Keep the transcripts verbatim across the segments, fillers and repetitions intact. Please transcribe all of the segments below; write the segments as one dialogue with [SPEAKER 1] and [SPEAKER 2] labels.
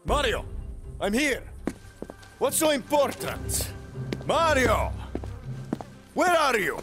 [SPEAKER 1] Mario! I'm here! What's so important? Mario! Where are you?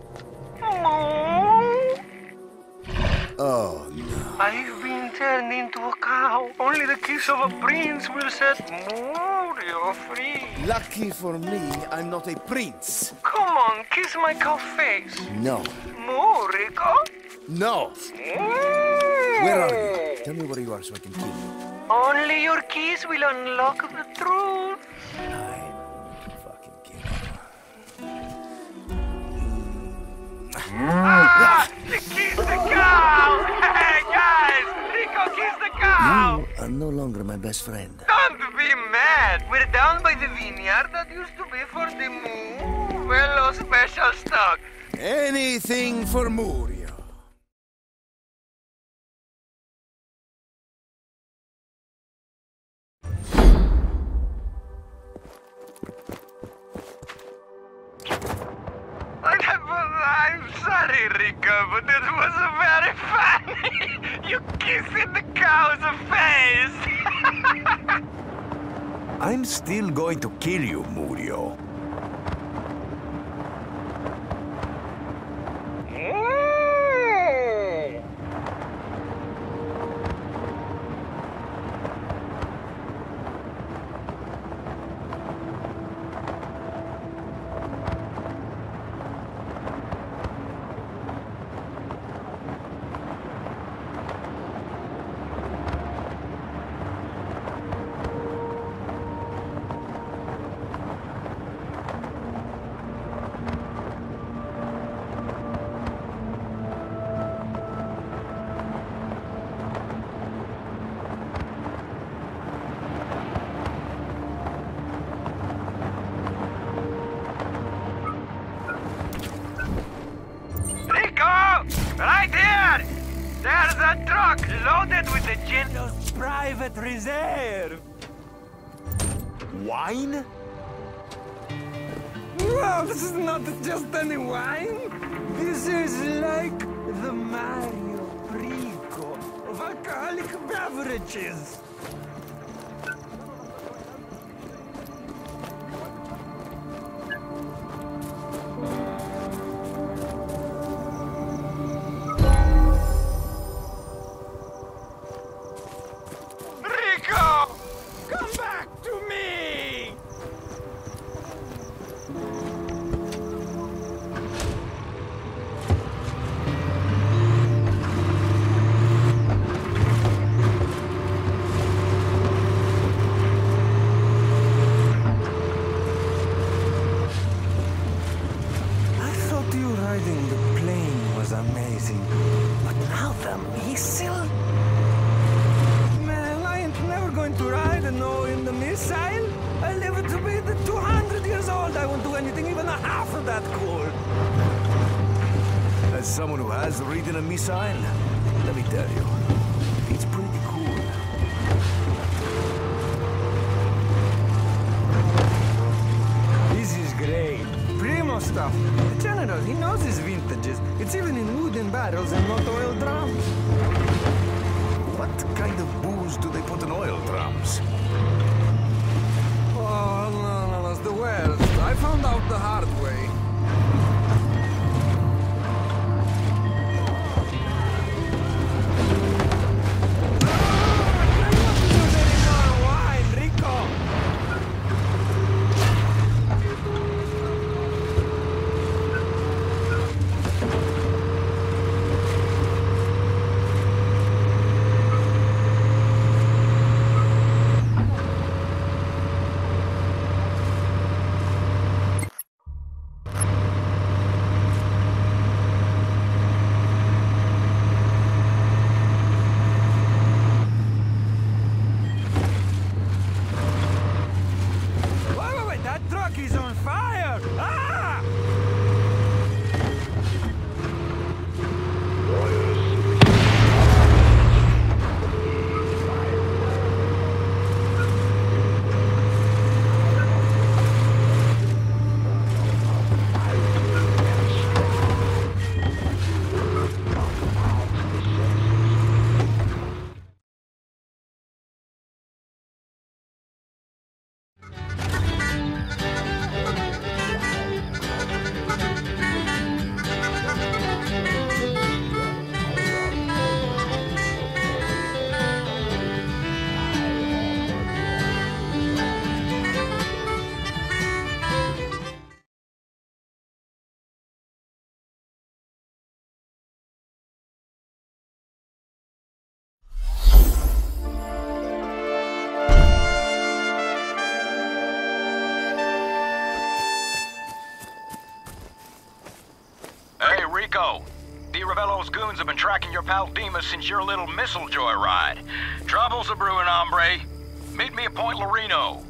[SPEAKER 1] Oh, no.
[SPEAKER 2] I've been turned into a cow. Only the kiss of a prince will set Mario free.
[SPEAKER 1] Lucky for me, I'm not a prince.
[SPEAKER 2] Come on, kiss my cow face.
[SPEAKER 1] No.
[SPEAKER 2] More, Rico?
[SPEAKER 1] No!
[SPEAKER 2] Mm.
[SPEAKER 1] Where are you? Tell me where you are so I can kill you.
[SPEAKER 2] Only your kiss will unlock the truth.
[SPEAKER 1] I'm going to fucking kill you.
[SPEAKER 2] Ah! Kiss the cow! Hey, guys! Rico, kiss the cow!
[SPEAKER 1] You are no longer my best friend.
[SPEAKER 2] Don't be mad. We're down by the vineyard that used to be for the Moo Velo special stock.
[SPEAKER 1] Anything for Murio.
[SPEAKER 2] I'm sorry, Rico, but it was very funny. You kissing the cow's face.
[SPEAKER 3] I'm still going to kill you, Murio.
[SPEAKER 2] Right here! There's a truck loaded with the Gento's private reserve.
[SPEAKER 3] Wine?
[SPEAKER 2] Well, this is not just any wine. This is like the Mario Rico of alcoholic beverages.
[SPEAKER 3] Amazing. But now the missile?
[SPEAKER 2] Man, I ain't never going to ride and no in the missile. I live to be the two hundred years old. I won't do anything even a half of that cool.
[SPEAKER 3] As someone who has ridden a missile, let me tell you, it's pretty cool.
[SPEAKER 2] This is great. Primo stuff. The general, he knows his vintages. It's even in wooden barrels and not oil drums.
[SPEAKER 3] What kind of booze do they put in oil drums?
[SPEAKER 2] Oh, no, no, no, it's the worst. I found out the hard way.
[SPEAKER 4] Rico. De Ravello's goons have been tracking your pal Demas since your little missile joyride. Trouble's a brewing, hombre. Meet me at Point Loreno.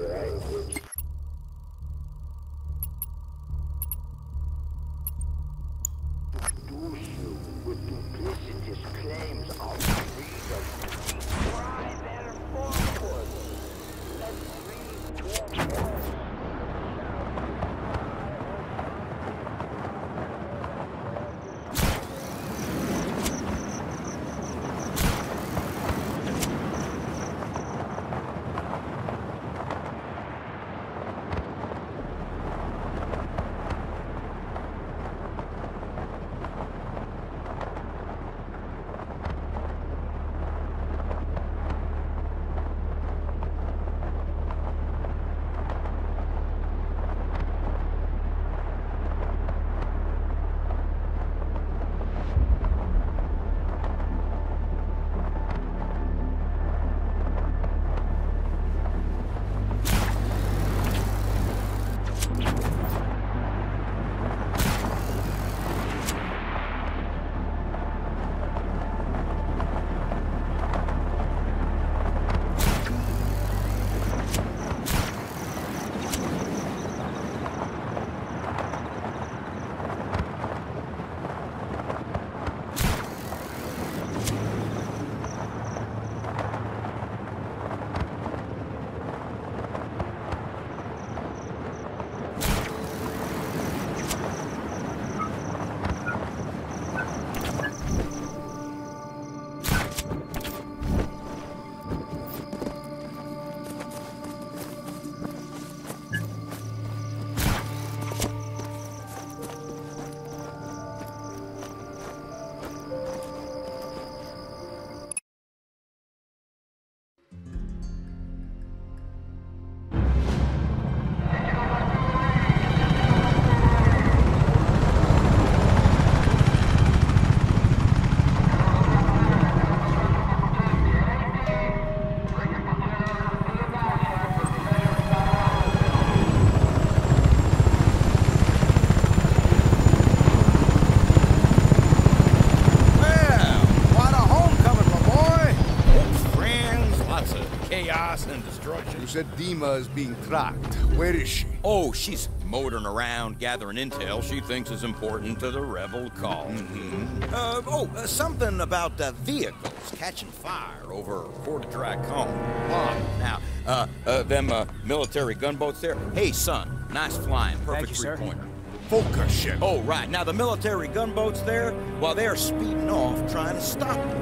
[SPEAKER 1] You said Dima is being tracked. Where is she?
[SPEAKER 5] Oh, she's motoring around, gathering intel she thinks is important to the rebel cause.
[SPEAKER 1] Mm-hmm.
[SPEAKER 5] Uh, oh, uh, something about uh, vehicles catching fire over Port Dracon. Oh, now, uh, uh, them uh, military gunboats there. Hey, son, nice flying, perfect three-pointer.
[SPEAKER 1] Focus ship.
[SPEAKER 5] Oh, right. Now, the military gunboats there, well, they're speeding off trying to stop them.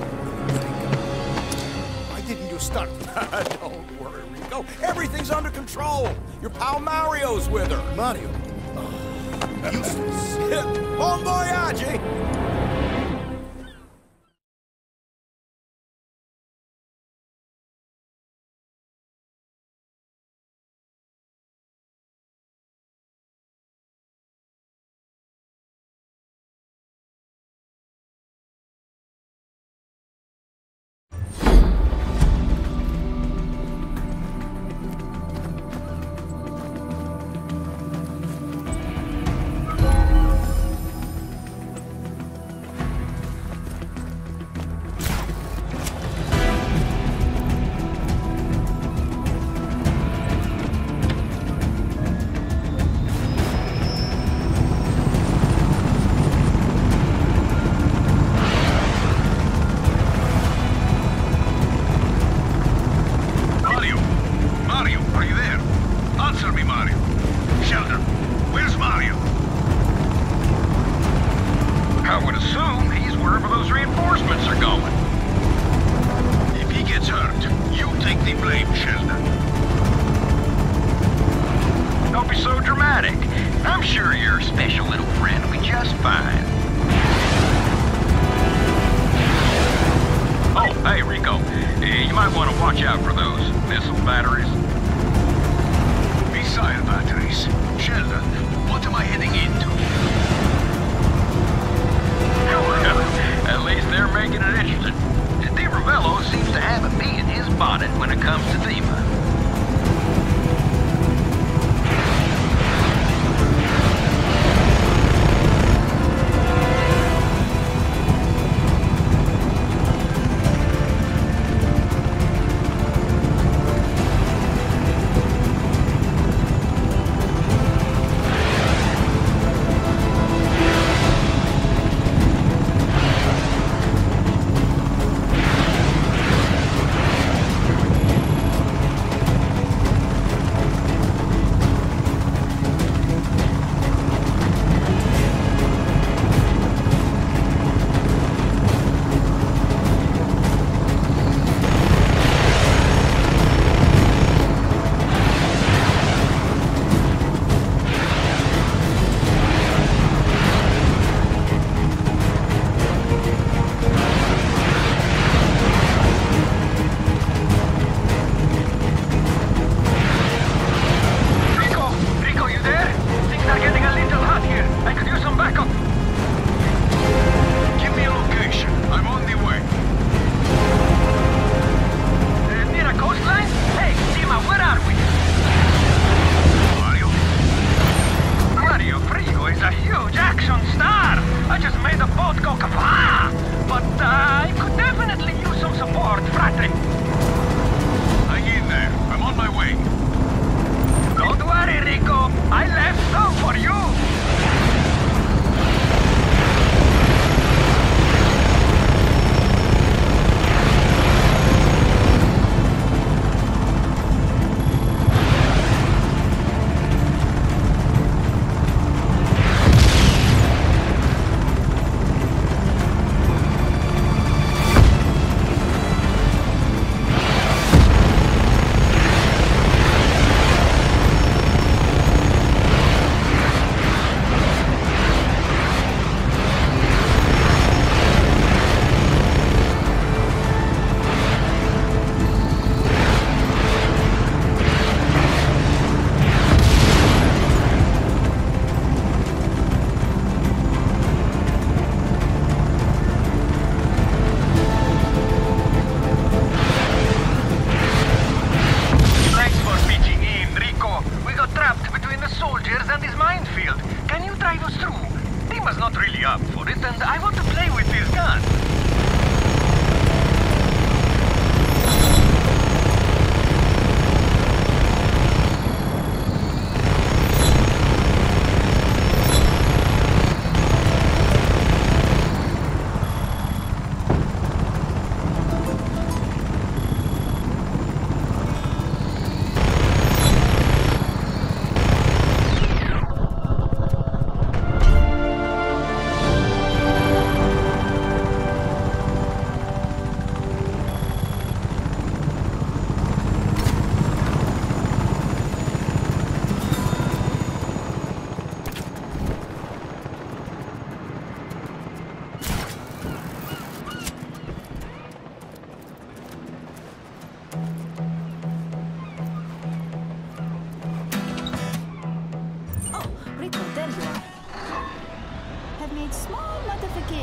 [SPEAKER 1] Why didn't you start?
[SPEAKER 5] Don't worry, Rico. Everything's under control. Your pal Mario's with her.
[SPEAKER 1] Mario? Oh, useless.
[SPEAKER 5] Bon voyage!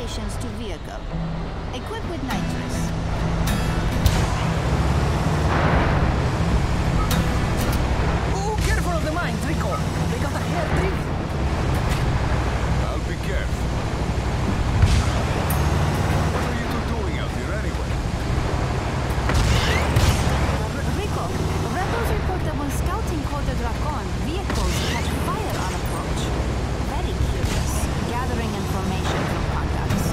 [SPEAKER 6] modifications to vehicle. Equipped with nitrous.
[SPEAKER 2] Oh, careful of the mine, Rico. They got a hair trigger.
[SPEAKER 3] I'll be careful. What are you two doing out here anyway?
[SPEAKER 6] Rico, rebels report that when scouting Col de Dracon, vehicles catch fire on approach. Very curious. Gathering information from contacts.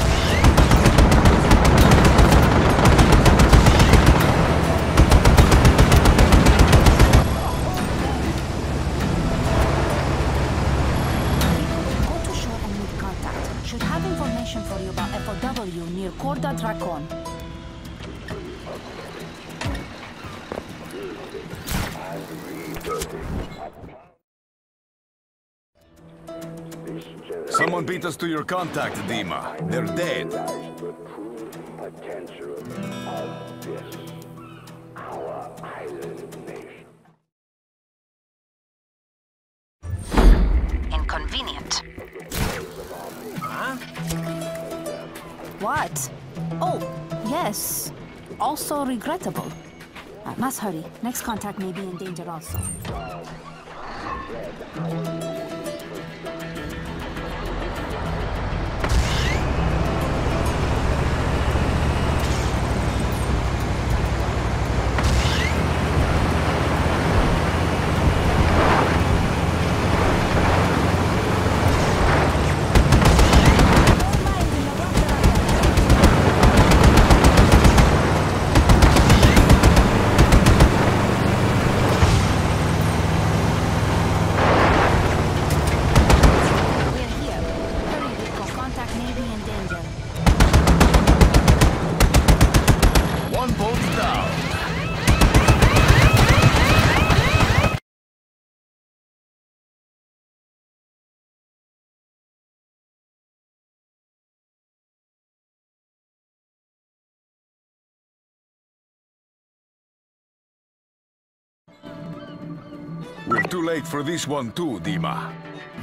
[SPEAKER 6] Go to shore and meet contact. Should have information for you about F O W near Col de Dracon.
[SPEAKER 3] Someone beat us to your contact, Dima. They're dead.
[SPEAKER 6] Inconvenient. Huh? What? Oh, yes. Also regrettable. Uh, must hurry. Next contact may be in danger also.
[SPEAKER 3] We're too late for this one too, Dima.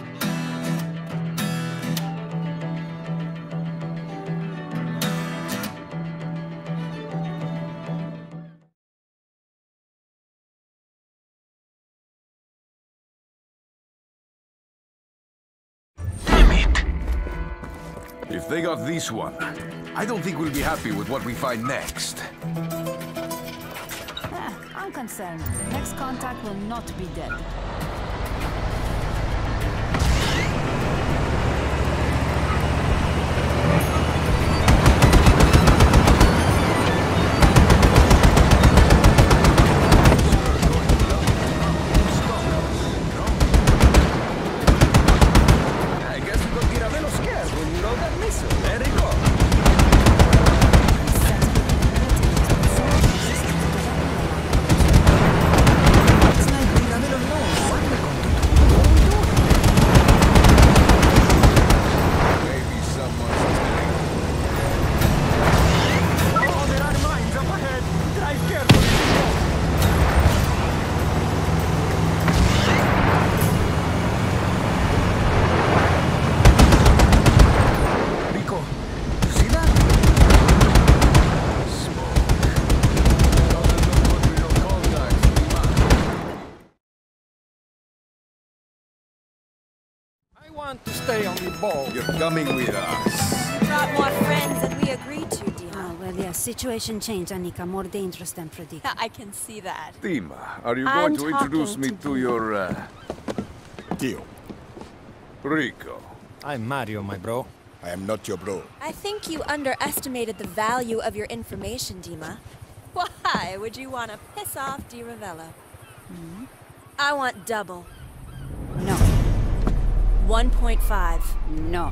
[SPEAKER 3] Damn it! If they got this one, I don't think we'll be happy with what we find next.
[SPEAKER 6] Unconcerned. Next contact will not be dead.
[SPEAKER 2] I guess we could get a little scared when you load that missile. There you go. To stay on the ball.
[SPEAKER 3] You're coming with us.
[SPEAKER 7] Brought more friends than we agreed to, Dima.
[SPEAKER 6] Oh, well, yeah, situation changed, Annika. More dangerous than predicted.
[SPEAKER 7] I can see that.
[SPEAKER 3] Dima, are you going
[SPEAKER 7] I'm
[SPEAKER 3] to introduce
[SPEAKER 7] talking
[SPEAKER 3] me
[SPEAKER 7] to
[SPEAKER 3] to your, uh...
[SPEAKER 1] Tio,
[SPEAKER 3] Rico?
[SPEAKER 2] I'm Mario, my bro.
[SPEAKER 1] I am not your bro.
[SPEAKER 7] I think you underestimated the value of your information, Dima. Why would you want to piss off Di Ravello? Mm-hmm. I want double.
[SPEAKER 6] No.
[SPEAKER 7] one point five.
[SPEAKER 6] No.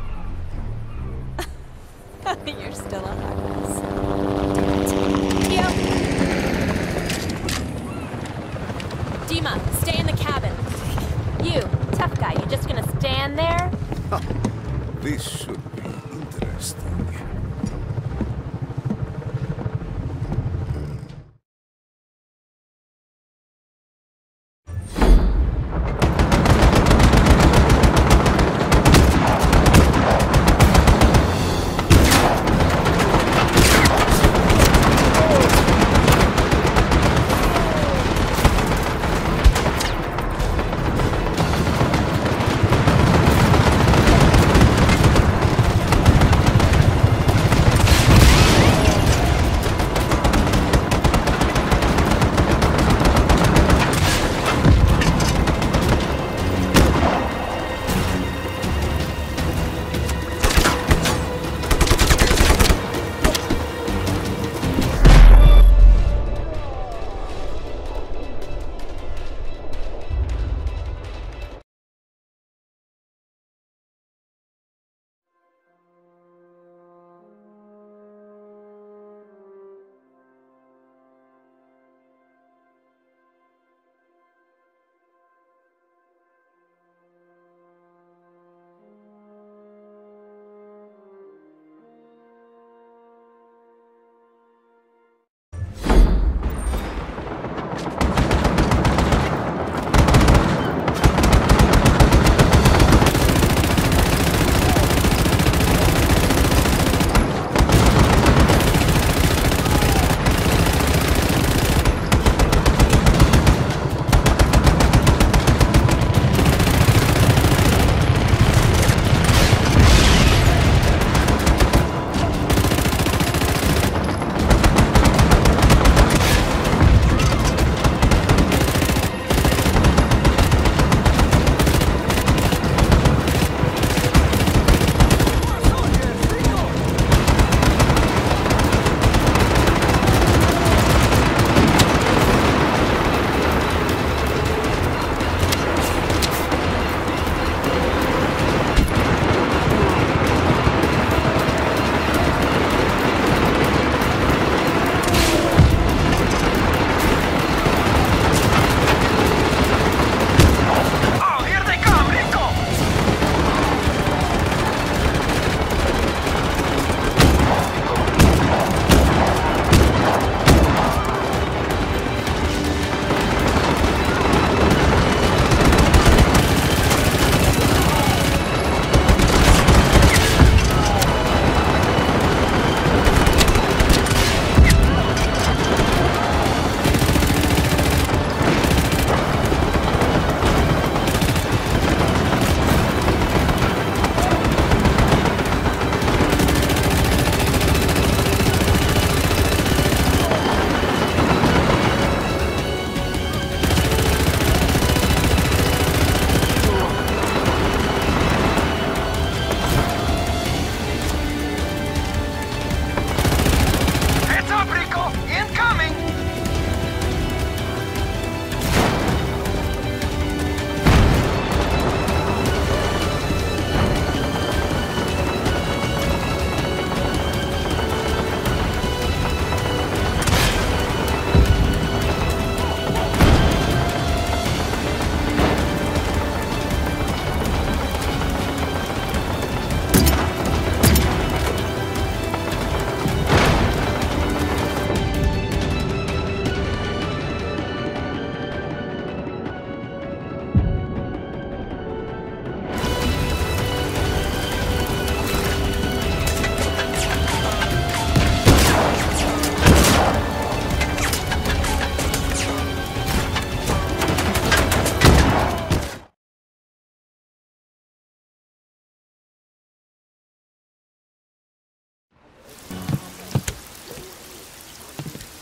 [SPEAKER 7] You're still a hard ass. Yo! Dima, stay in the cabin. You, tough guy, you just gonna stand there?
[SPEAKER 3] This should be interesting.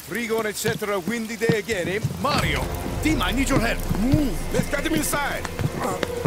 [SPEAKER 1] Frigo, et cetera. Windy day again, eh? Mario! Dima, I need your help. Move!
[SPEAKER 8] Let's get him inside!